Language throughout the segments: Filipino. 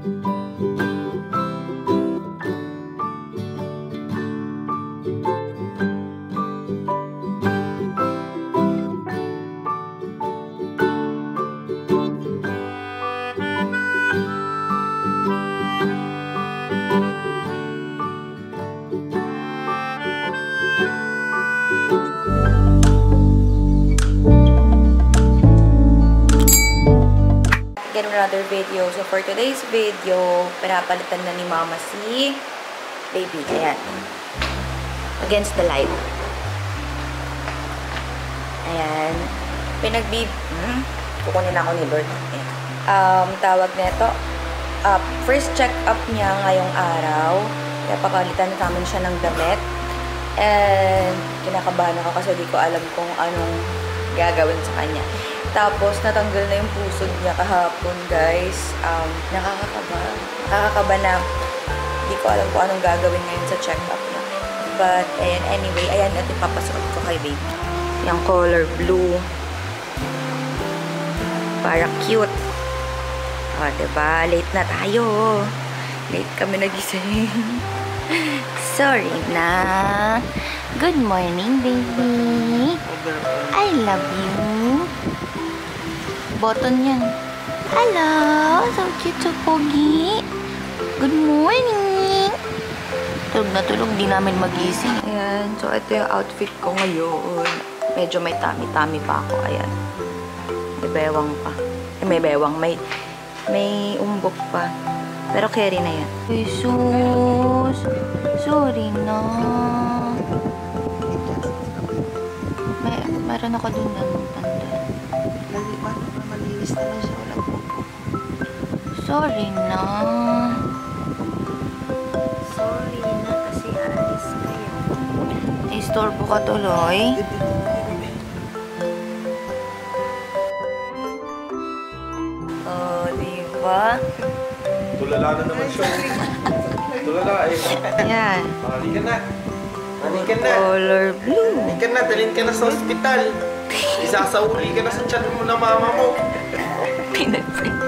Another video. So, for today's video, pinapalitan na ni Mama si baby. Ayan. Against the light. Ayan. Kukunin na ako ni Lord. Ayan. Tawag nito. First check-up niya ngayong araw. Kaya pakalitan namin siya ng damit. And, kinakabahan ako kasi di ko alam kung anong gagawin sa kanya. Tapos, natanggal na yung pusod niya kahapon, guys. Nakakakaba na. Hindi ko alam kung anong gagawin ngayon sa check-up niya. But, ayan, anyway, ayan natin papasuot ko kay baby. Yung color blue. Para cute. O, diba? Late na tayo. Late kami nagising. Sorry na. Good morning, baby. I love you. Button yan. Hello! So cute, so pogi. Good morning! Tulog na tulog, di namin magising. Ayan, so ito yung outfit ko ngayon. Medyo may tummy-tummy pa ako. Ayan. May bewang pa. May bewang. May umbok pa. Pero carry na yan. Jesus! Sorry na. Meron ako dun na tanda. Malinis naman siya. Wala po. Sorry na. Sorry na kasi alis kayo. Istorbo ka tuloy. Oh, diba? Tulala na naman siya. Tulala eh. Yan. Halika na. Halika na. Color blue. Halika na. Dalhin ka na sa ospital. Isasauli ka na sa tiyan mo na mama mo. Pinagprint.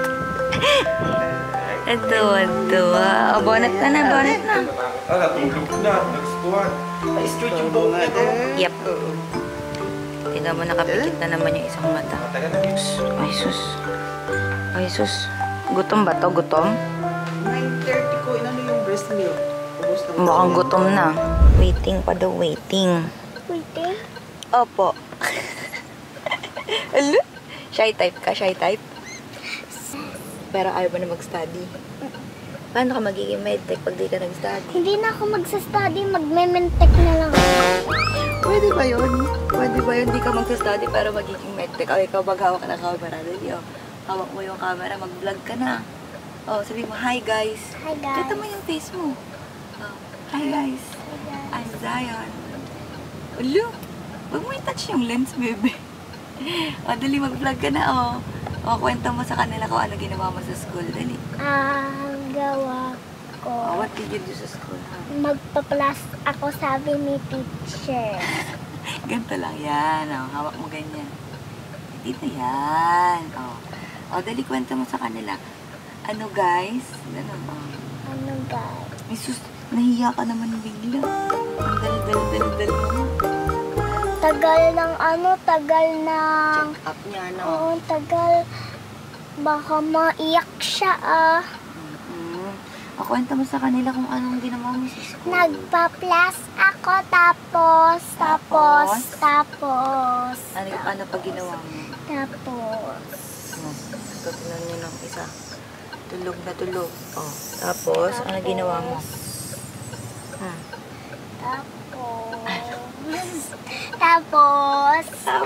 Ito. O, bonnet na na. Bonnet na. Natulog na. Nagstuhan. Na-stretch yung buhok niya to. Yep. Tingnan mo, nakapikit na naman yung isang mata. Ay, sus. Ay, sus. Gutom ba to? Gutom? 9:30 ko. Inano yung breast milk? Mukhang gutom na. Waiting pa daw. Waiting? Opo. Ala? Shy type ka? Shy type? Pero ayaw mo na mag-study. Paano ka magiging medtech pag di ka nag-study? Hindi na ako magsa-study, magme-mentech na lang ako. Pwede ba yun? Pwede ba yun? Di ka magsa-study pero magiging medtech? O, ikaw maghawak ka ng camera. Dali, o. Hawak mo yung camera, mag-vlog ka na. O, sabi mo, hi guys. Hi guys. Kita mo yung face mo. Oh, hi guys. I'm Zion. Ulo, wag mo i-touch yung lens, baby. O, dali, mag-vlog ka na, o. O, kwento mo sa kanila kung ano ginawa mo sa school. Dali. Ang gawa ko. Oh, what did you do sa school? Magpa-plus ako, sabi ni teacher. Ganito lang yan. O, hawak mo ganyan. Dito yan. O, dali, kwento mo sa kanila. Ano, guys? Ganun, o. Ano guys? Jesus, nahiya ka naman bigla. Ang dal-dal mo. Tagal ng tagal ng... Check up niya, no? Oo, tagal. Baka maiyak siya, O, kwento mo sa kanila kung anong ginawa mo sa school. Nagpa-plus ako, tapos. Ano pa ginawa mo? Tapos. Tutunan niyo ng isa. Tulog na tulog. O, tapos, ano ginawa mo? Tapos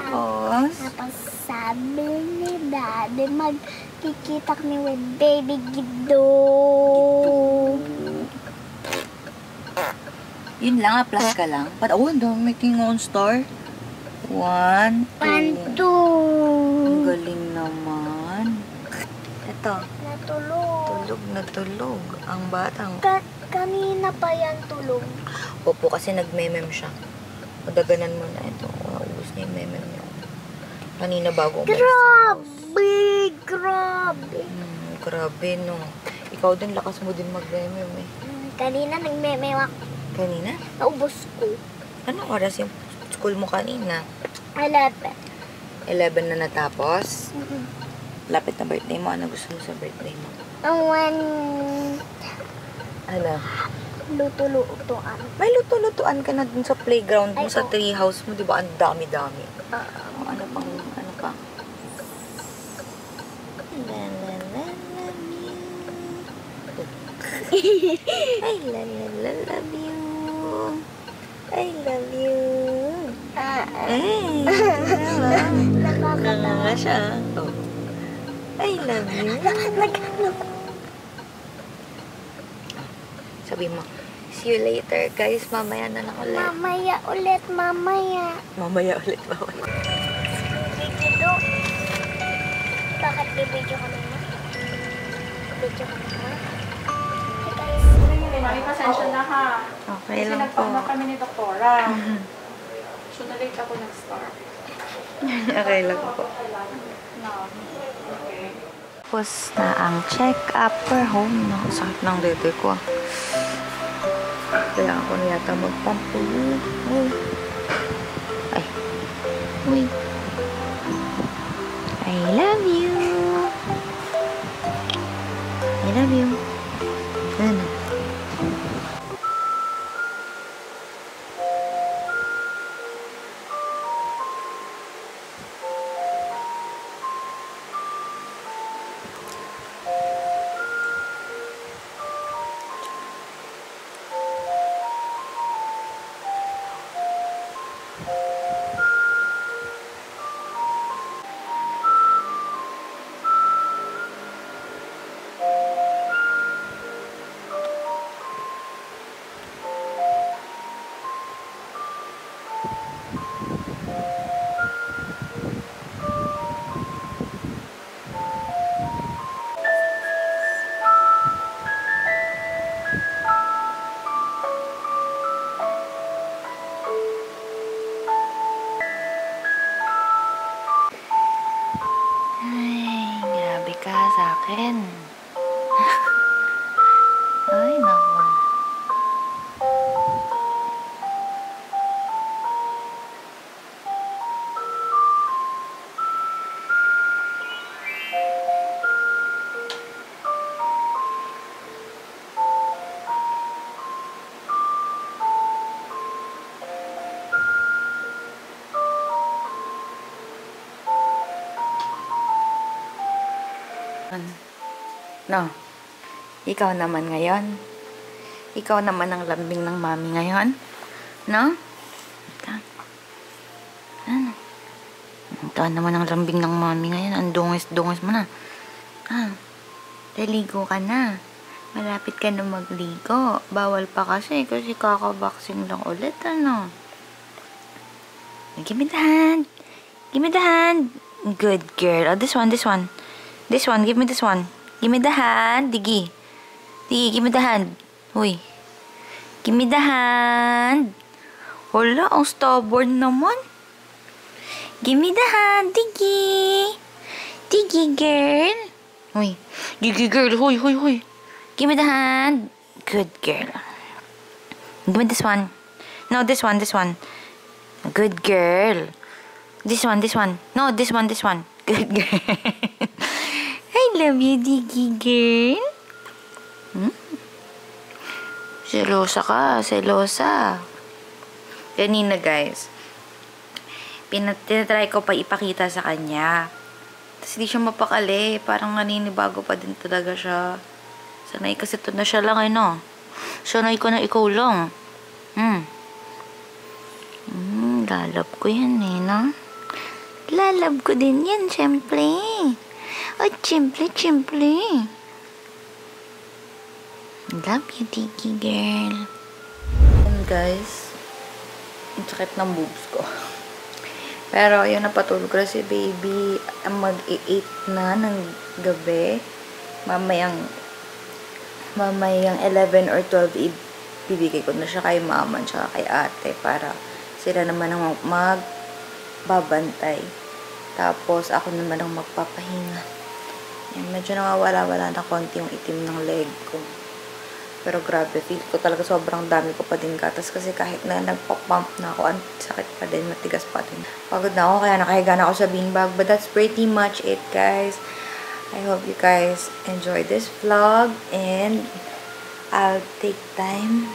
sabi ni Daddy, magkikita kami with Baby Gido. Yun lang, plus ka lang. Oh, ang dami making on star. 1, 2. 1, 2. Ang galing naman. Ito. Natulog. Tulog. Ang batang. Kanina pa yan tulog. Opo, kasi nagmemem siya. Madaganan mo na ito. Naubos na yung memem niya. Kanina bago umalis. Grabe! Grabe, no. Ikaw din, lakas mo din mag-meme eh. Kanina nagmemewak. Kanina? Naubos ko. Anong oras yung school mo kanina? 11. 11 na natapos? Mm-hmm. Lapit na birthday mo. Ano gusto mo sa birthday mo? Ang one Ano? luto-lutoan. May luto-lutuan ka na dun sa playground mo, Ay, sa oo. tree house mo, di ba? Ang dami-dami. Ah, Ano pang, ano pa? La la la la you. I la la la love you. I love you. Eh, nakakatawa siya. Oh. I love you. Sabi mo, see you later. Guys, mamaya na lang ulit. mamaya ulit, mamaya. Mamaya ulit, bawal. Video. Bakit bibidyo ka naman? Video ka naman? Mami, pasensya na ha. Okay Kasi lang po. nagpag na kami ni Doktora. So, na-late ako nag-start. Okay lang po. No. Okay. Tapos na ang check-up for home. No? Sakit ng dede ko. Kaya ako na yata mag-pump. Uy. Ay. Uy. I love you. I love you. Ano? Ay, grabe ka sa akin. Ay, naku. No. Ikaw naman ngayon. Ikaw naman ang lambing ng mami ngayon. No? Ito. Ano? Ito naman ang lambing ng mami ngayon. Ang dungis-dungis mo na. Ah. Daligo ka na. Malapit ka na magligo. Bawal pa kasi kakabaksin lang ulit. Ano? Give me the hand. Give me the hand. Good girl. Oh, this one, this one. This one, give me this one. Give me the hand, Diggy. Diggy, give me the hand. Uy. Give me the hand. Wala, ang stubborn naman. Give me the hand, Diggy. Diggy girl. Uy. Diggy girl, huy, huy, huy. Give me the hand. Good girl. Give me this one. No, this one, this one. Good girl. This one, this one. No, this one, this one. Good girl. I love you, Diggy girl. Selosa ka, selosa. Kanina, guys, tinatry ko pa ipakita sa kanya. Tapos di siya mapakali. Parang naninibago pa din talaga siya. Sanay kasi ito na siya lang, no? Sanay ko na ikaw lang. Lalab ko yan, no? Lalab ko din yan, syempre. Oh, chimple. Love you, Diggy girl. And guys, ang sakit ng boobs ko. Pero, yun, napatulog ko na si baby. Mag-8 na ng gabi. Mamayang 11 or 12, ibibigay ko na siya kay mama at kay ate para sila naman ang magbabantay. Tapos, ako naman ang magpapahinga. Yan, medyo nawawala-wala na konti yung itim ng leg ko. Pero grabe, feel ko talaga sobrang dami ko pa din gatas kasi kahit na nagpa-pump na ako, ang sakit pa din, matigas pa din. Pagod na ako, kaya nakahiga na ako sa beanbag. But that's pretty much it, guys. I hope you guys enjoy this vlog and I'll take time.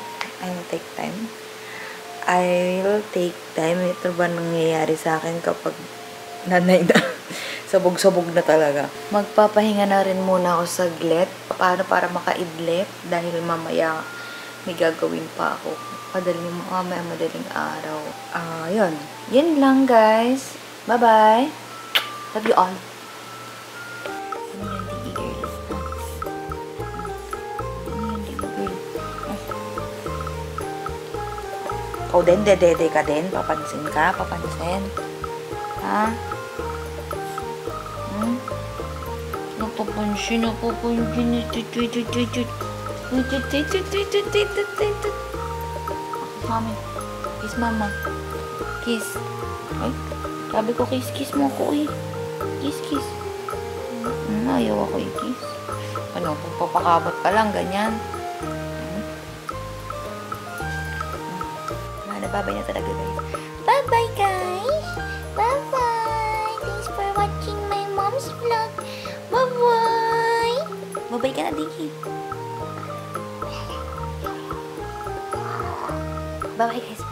Ito ba nangyayari sa akin kapag nanay na? Sabog-sabog na talaga. Magpapahinga na rin muna ako saglit. Paano para makaidlip? Dahil mamaya may gagawin pa ako. Madaling araw. Yun. Yun lang, guys. Bye-bye. Love you all. Ikaw din, dede ka din. Papansin ka, papansin. Ha? Napapansin. Mami, kiss mama. Kiss. Ay, sabi ko kiss mo ako eh. Kiss. Ayaw ako i-kiss. Ano, pagpapakabot pa lang, ganyan. Bye-bye na talaga, guys. Bye-bye, guys. Bye-bye. Thanks for watching my mom's vlog. Bye-bye. Bye-bye ka na, Diggy. Bye-bye, guys.